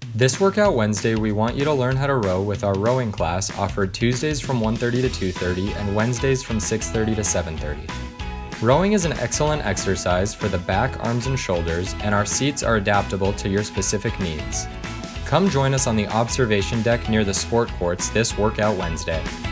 This Workout Wednesday, we want you to learn how to row with our rowing class offered Tuesdays from 1:30 to 2:30 and Wednesdays from 6:30 to 7:30. Rowing is an excellent exercise for the back, arms, and shoulders, and our seats are adaptable to your specific needs. Come join us on the observation deck near the sport courts this Workout Wednesday.